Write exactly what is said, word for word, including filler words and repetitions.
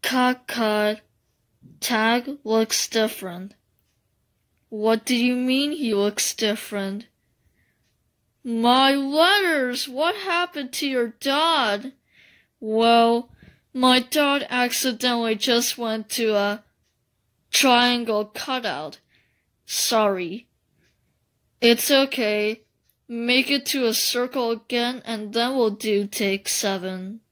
Cut, cut. Tag looks different. What do you mean he looks different? My letters! What happened to your dot? Well, my dot accidentally just went to a triangle cutout. Sorry. It's okay. Make it to a circle again and then we'll do take seven.